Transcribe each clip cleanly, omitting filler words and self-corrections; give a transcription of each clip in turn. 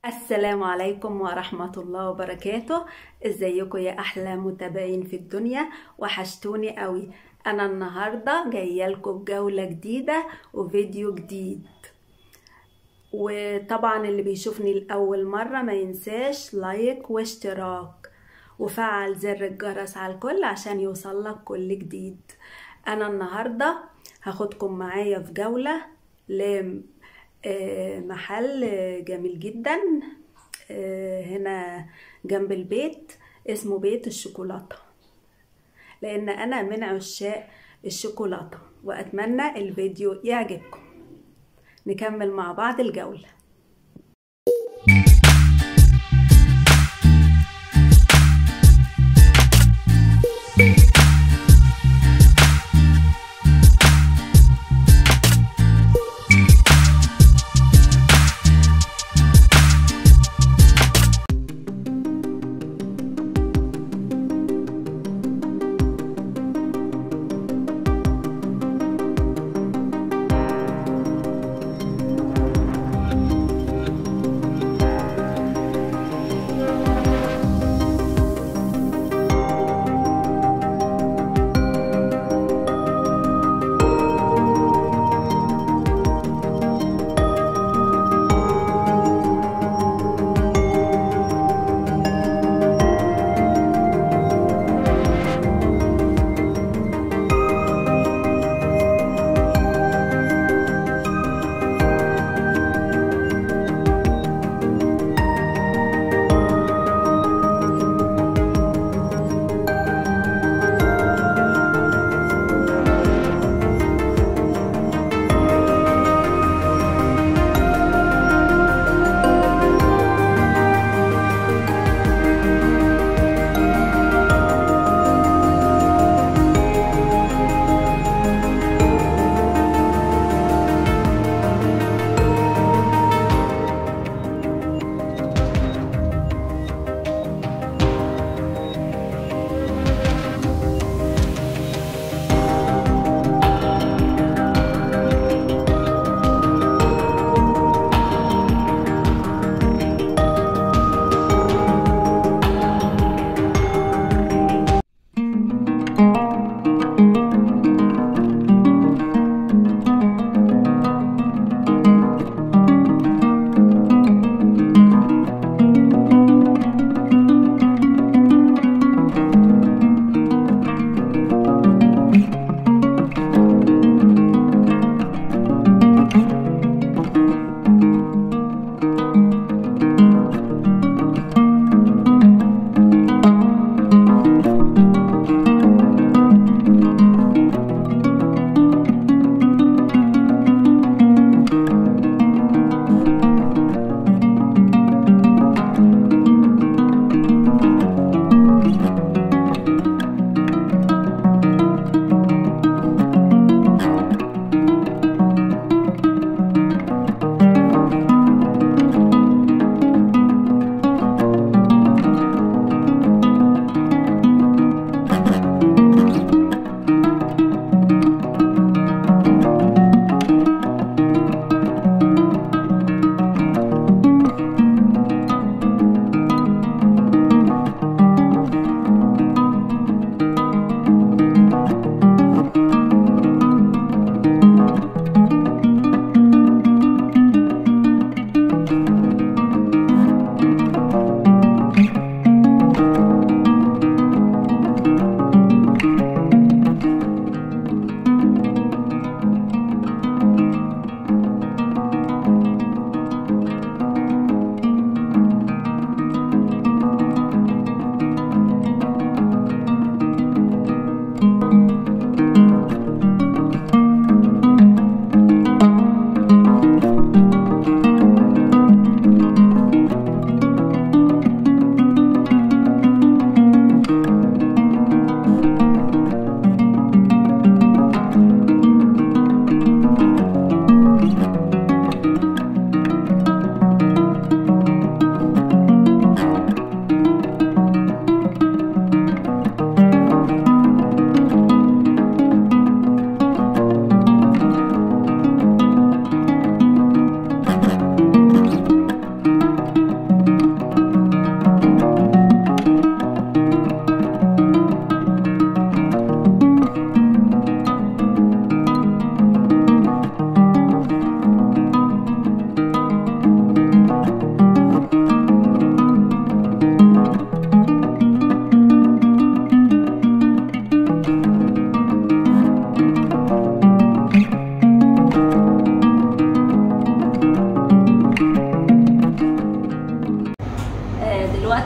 السلام عليكم ورحمة الله وبركاته. ازيكم يا احلى متابعين في الدنيا؟ وحشتوني قوي. انا النهاردة جاية لكم بجولة جديدة وفيديو جديد. وطبعا اللي بيشوفني لأول مرة ما ينساش لايك واشتراك وفعل زر الجرس على الكل عشان يوصلك كل جديد. انا النهاردة هاخدكم معايا في جولة محل جميل جدا هنا جنب البيت، اسمه بيت الشوكولاتة، لان انا من عشاق الشوكولاتة واتمنى الفيديو يعجبكم. نكمل مع بعض الجولة.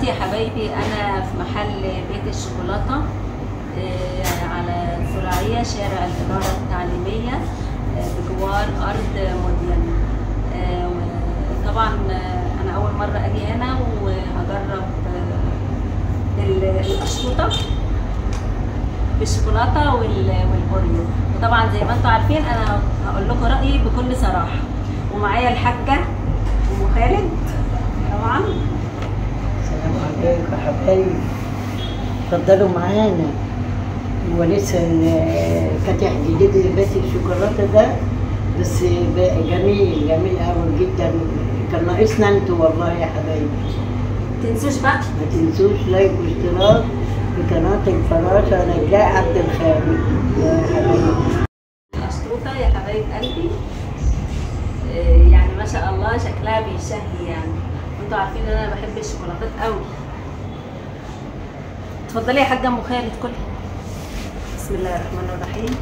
دلوقتي يا حبايبي انا في محل بيت الشوكولاته على الزراعيه شارع الاداره التعليميه بجوار ارض مدين. طبعا انا اول مره اجي هنا وهجرب القشطوطه بالشوكولاته والاوريو. وطبعا زي ما انتم عارفين انا هقول لكم رايي بكل صراحه. ومعايا الحاجه ام خالد طبعا. السلام عليكم يا حبايبي، اتفضلوا معانا. هو لسه فاتح جديد لبيت الشوكولاته ده، بس جميل جميل قوي جدا. كان ناقصنا انتوا والله يا حبايبي. متنسوش بقى، ما تنسوش لايك واشتراك في قناه الفراشه نجلاء عبد الخالق يا حبايبي. القشطوطه يا حبايب قلبي يعني ما شاء الله شكلها بيشهي يعني، وانتوا عارفين ان انا بحب الشوكولاتات قوي. اتفضلي يا حاجه ام خالد كلي. بسم الله الرحمن الرحيم.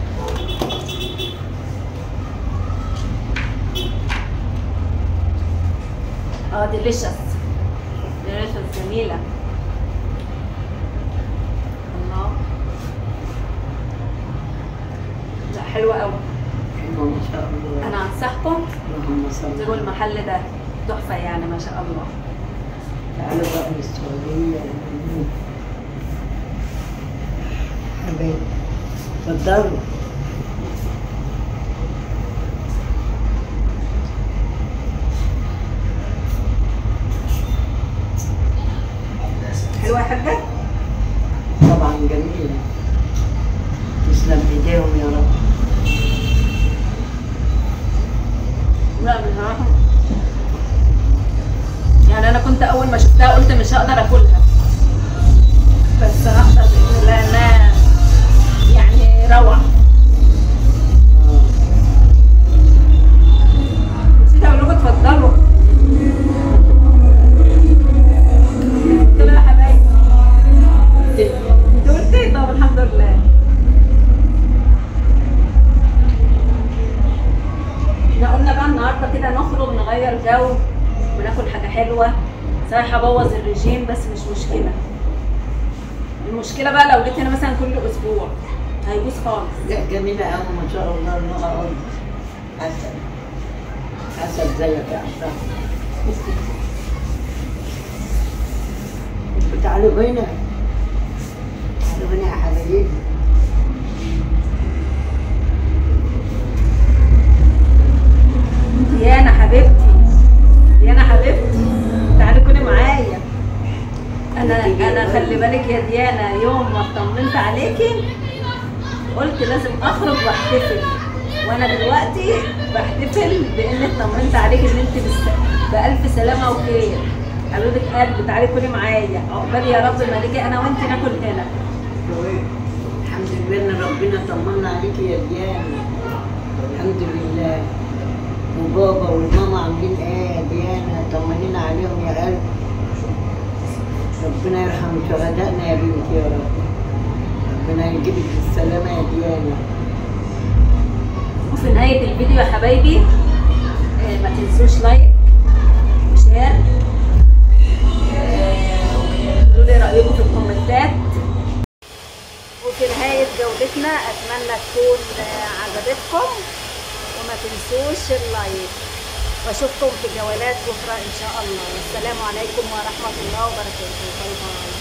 ديليشس جميله. الله، لا حلوه قوي، حلوه ما شاء الله. انا انصحكم اللهم صل تزوروا المحل ده، تحفه يعني ما شاء الله. تعالوا بقى من السعوديه حبايبي، اتفضلوا. حلوه يا حاجه؟ طبعا جميله، تسلم ايديهم يا رب. لا بصراحه يعني انا كنت اول ما شفتها قلت مش هقدر اكلها، بس هقدر باذن الله انها يعني روعه. نسيت اقول لكم اتفضلوا. قلت له يا حبايبي انت قلت ايه؟ طب الحمد لله. احنا قلنا بقى النهارده كده نخرج نغير جو وناكل حاجه حلوه. صحيح هبوظ الرجيم بس مش مشكله. المشكله بقى لو جيت هنا مثلا كل اسبوع هيبوظ خالص. لا جميله قوي ما شاء الله. انها ارض عسل عسل زيك يا عشرة. تعالوا هنا، تعالوا هنا يا حبايبي. ديانا حبيبتي، ديانا حبيبتي تعالي كوني معايا. انا خلي بالك يا ديانا، يوم ما اطمنت عليكي قلت لازم اخرج واحتفل، وانا دلوقتي بحتفل باني اطمنت عليكي ان انت بالف سلامه وخير. حبيبه قلبي تعالي كوني معايا، عقبال يا رب ما نيجي انا وانت ناكل هنا. الحمد لله ان ربنا طمنا عليكي يا ديانا، الحمد لله. وبابا والماما عاملين ايه يا ديانا؟ طمنينا عليهم يا قلب. ربنا يرحم شهدائنا يا بنتي يا رب. ربنا يجيبك بالسلامه يا ديانا. وفي نهايه الفيديو يا حبايبي ما تنسوش لايك وشير، قولوا لي رايكم في الكومنتات. وفي نهايه جولتنا اتمنى تكون عجبتكم، وما تنسوش اللايك، واشوفكم في جولات اخرى ان شاء الله. والسلام عليكم ورحمه الله وبركاته. باي باي.